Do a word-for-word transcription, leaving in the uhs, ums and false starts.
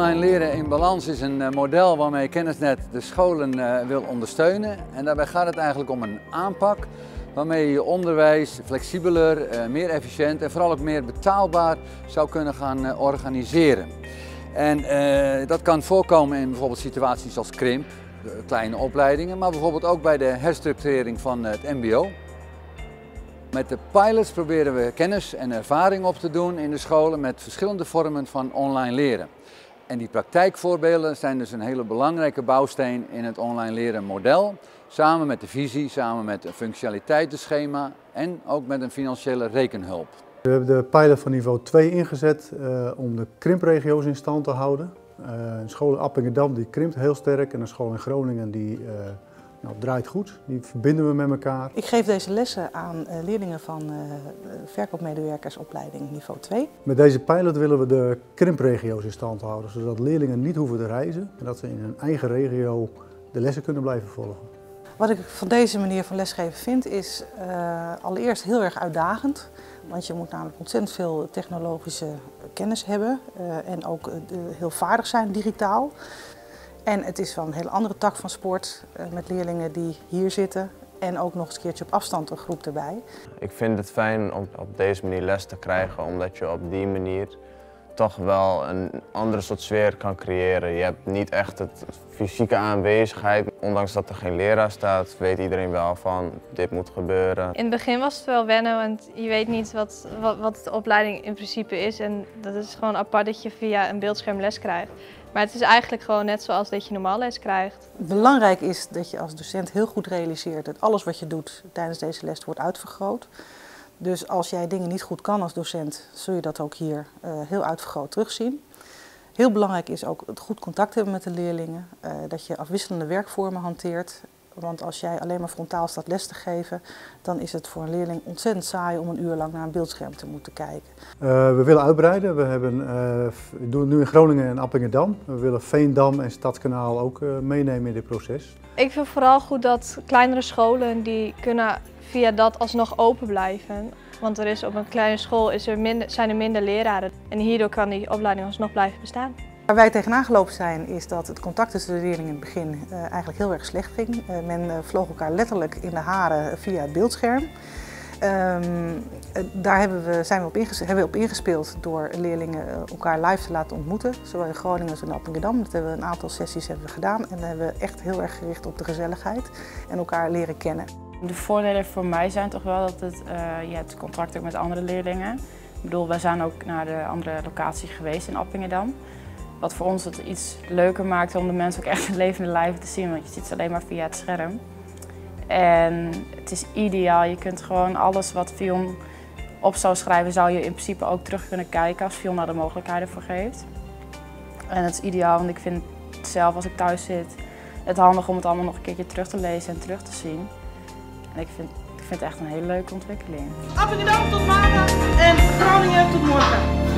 Online leren in balans is een model waarmee Kennisnet de scholen wil ondersteunen. En daarbij gaat het eigenlijk om een aanpak waarmee je je onderwijs flexibeler, meer efficiënt en vooral ook meer betaalbaar zou kunnen gaan organiseren. En uh, dat kan voorkomen in bijvoorbeeld situaties als krimp, kleine opleidingen, maar bijvoorbeeld ook bij de herstructurering van het mbo. Met de pilots proberen we kennis en ervaring op te doen in de scholen met verschillende vormen van online leren. En die praktijkvoorbeelden zijn dus een hele belangrijke bouwsteen in het online leren model. Samen met de visie, samen met een functionaliteitenschema en ook met een financiële rekenhulp. We hebben de pilot van niveau twee ingezet uh, om de krimpregio's in stand te houden. Uh, een school in Appingedam die krimpt heel sterk en een school in Groningen die uh, nou, draait goed. Die verbinden we met elkaar. Ik geef deze lessen aan uh, leerlingen van uh, verkoopmedewerkersopleiding niveau twee. Met deze pilot willen we de krimpregio's in stand houden, zodat leerlingen niet hoeven te reizen en dat ze in hun eigen regio de lessen kunnen blijven volgen. Wat ik van deze manier van lesgeven vind is uh, allereerst heel erg uitdagend. Want je moet namelijk ontzettend veel technologische kennis hebben uh, en ook uh, heel vaardig zijn digitaal. En het is van een hele andere tak van sport uh, met leerlingen die hier zitten en ook nog eens een keertje op afstand een groep erbij. Ik vind het fijn om op deze manier les te krijgen, omdat je op die manier toch wel een andere soort sfeer kan creëren. Je hebt niet echt het fysieke aanwezigheid. Ondanks dat er geen leraar staat, weet iedereen wel van dit moet gebeuren. In het begin was het wel wennen, want je weet niet wat, wat, wat de opleiding in principe is. En dat is gewoon apart dat je via een beeldscherm les krijgt. Maar het is eigenlijk gewoon net zoals dat je normaal les krijgt. Belangrijk is dat je als docent heel goed realiseert dat alles wat je doet tijdens deze les wordt uitvergroot. Dus als jij dingen niet goed kan als docent, zul je dat ook hier uh, heel uitvergroot terugzien. Heel belangrijk is ook het goed contact hebben met de leerlingen, uh, dat je afwisselende werkvormen hanteert. Want als jij alleen maar frontaal staat les te geven, dan is het voor een leerling ontzettend saai om een uur lang naar een beeldscherm te moeten kijken. Uh, we willen uitbreiden. We, hebben, uh, we doen het nu in Groningen en Appingedam. We willen Veendam en Stadskanaal ook uh, meenemen in dit proces. Ik vind vooral goed dat kleinere scholen die kunnen via dat alsnog open blijven. Want er is op een kleine school is er minder, zijn er minder leraren en hierdoor kan die opleiding alsnog blijven bestaan. Waar wij tegenaan gelopen zijn is dat het contact tussen de leerlingen in het begin uh, eigenlijk heel erg slecht ging. Uh, men uh, vloog elkaar letterlijk in de haren via het beeldscherm. Um, daar hebben we, zijn we op, inges hebben we op ingespeeld door leerlingen elkaar live te laten ontmoeten. Zowel in Groningen als in Appingedam. Dat hebben we een aantal sessies hebben we gedaan en hebben we echt heel erg gericht op de gezelligheid en elkaar leren kennen. De voordelen voor mij zijn toch wel dat het, uh, je hebt contact ook met andere leerlingen. Ik bedoel, wij zijn ook naar de andere locatie geweest in Appingedam. Wat voor ons het iets leuker maakt om de mensen ook echt in levende lijven te zien, want je ziet ze alleen maar via het scherm. En het is ideaal, je kunt gewoon alles wat Fion op zou schrijven, zou je in principe ook terug kunnen kijken als Fion daar de mogelijkheden voor geeft. En het is ideaal, want ik vind het zelf als ik thuis zit, het handig om het allemaal nog een keertje terug te lezen en terug te zien. En ik vind, ik vind het echt een hele leuke ontwikkeling. Appingedam tot maandag en Groningen tot morgen.